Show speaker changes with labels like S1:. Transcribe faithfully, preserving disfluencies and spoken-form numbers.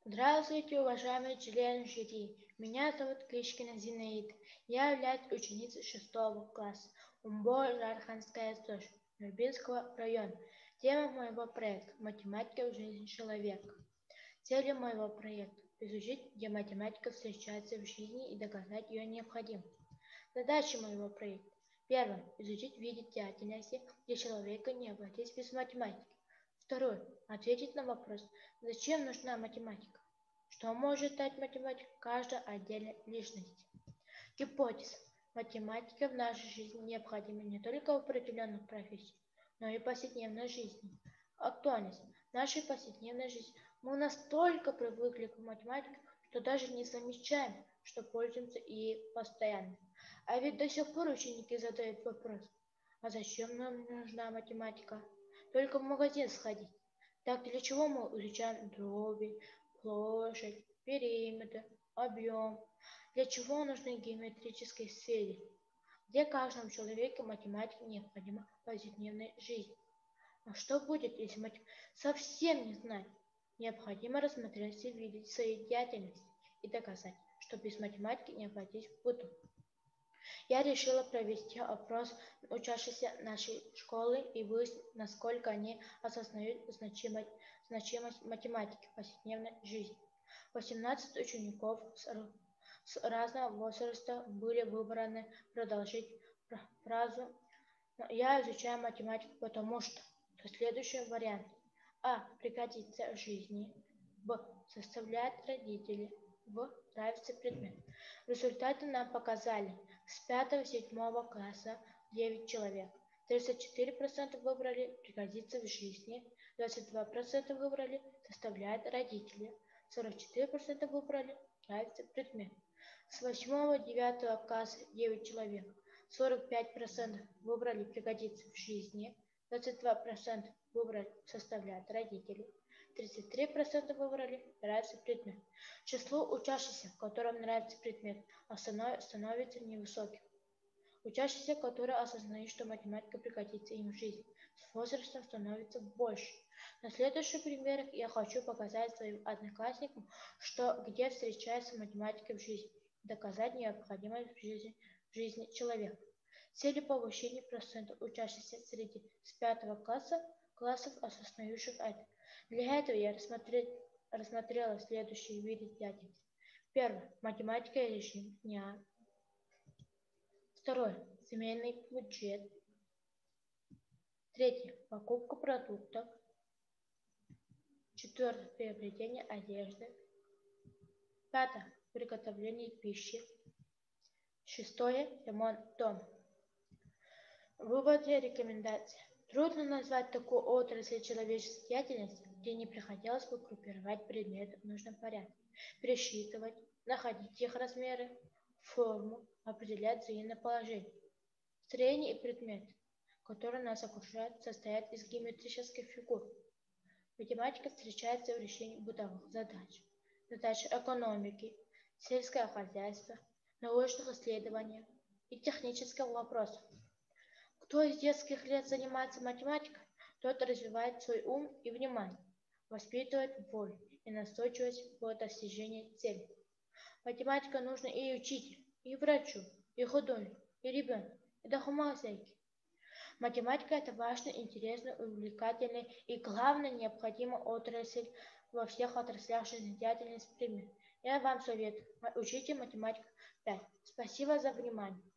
S1: Здравствуйте, уважаемые члены жюри. Меня зовут Кличкина Зинаида. Я являюсь ученицей шестого класса УМБО Жарханская СОЖ Нурбинского района. Тема моего проекта – математика в жизни человека. Целью моего проекта – изучить, где математика встречается в жизни и доказать ее необходимость. Задачи моего проекта. Первое – изучить виды деятельности, где человека не обойтись без математики. Второе – ответить на вопрос, зачем нужна математика. Что может дать математика каждой отдельной личности? Гипотеза. Математика в нашей жизни необходима не только в определенных профессиях, но и в повседневной жизни. Актуальность. В нашей повседневной жизни мы настолько привыкли к математике, что даже не замечаем, что пользуемся ей постоянно. А ведь до сих пор ученики задают вопрос, а зачем нам нужна математика? Только в магазин сходить. Так для чего мы изучаем дроби, площадь, периметр, объем? Для чего нужны геометрические сферы? Где каждому человеку математика необходима в повседневной жизни? А что будет, если математика совсем не знать? Необходимо рассмотреть все виды своей деятельности и доказать, что без математики не обойтись в быту. Я решила провести опрос учащихся нашей школы и выяснить, насколько они осознают значимость, значимость математики в повседневной жизни. восемнадцать учеников с, с разного возраста были выбраны продолжить фразу «Я изучаю математику, потому что…» Следующий вариант. А. Пригодится в жизни. Б. Составляет родители. В. Нравится предмет. Результаты нам показали. С пятого-седьмого класса девять человек. тридцать четыре процента выбрали пригодится в жизни. двадцать два процента выбрали составляет родители. сорок четыре процента выбрали нравится предмет. С восьмого-девятого класса девять человек. сорок пять процентов выбрали пригодится в жизни. двадцать два процента выбрали составляют родители. тридцать три процента выбрали нравится предмет. Число учащихся, которым нравится предмет, становится невысоким. Учащихся, которые осознают, что математика пригодится им в жизни, с возрастом становится больше. На следующих примерах я хочу показать своим одноклассникам, что где встречается математика в жизни, доказать необходимость в жизни, в жизни человека. Цели повышения процента учащихся среди с пятого класса классов, осознающих это. Для этого я рассмотрела, рассмотрела следующие виды деятельности. Первое. Математика и режим дня. Второе. Семейный бюджет. Третье. Покупка продуктов. Четвертое. Приобретение одежды. Пятое. Приготовление пищи. Шестое. Ремонт дома. Выводы и рекомендации. Трудно назвать такую отрасль человеческой деятельности, где не приходилось бы группировать предметы в нужном порядке, пересчитывать, находить их размеры, форму, определять взаимное положение. Строение и предметы, которые нас окружают, состоят из геометрических фигур. Математика встречается в решении бытовых задач, задач экономики, сельского хозяйства, научных исследований и технических вопросов. Кто из детских лет занимается математикой, тот развивает свой ум и внимание, воспитывает волю и настойчивость в достижении цели. Математика нужна и учителю, и врачу, и художнику, и ребенку, и домохозяйке. Математика – это важная, интересная, увлекательная и, главное, необходимая отрасль во всех отраслях жизнедеятельности. Я вам советую, учите математику пять. Спасибо за внимание.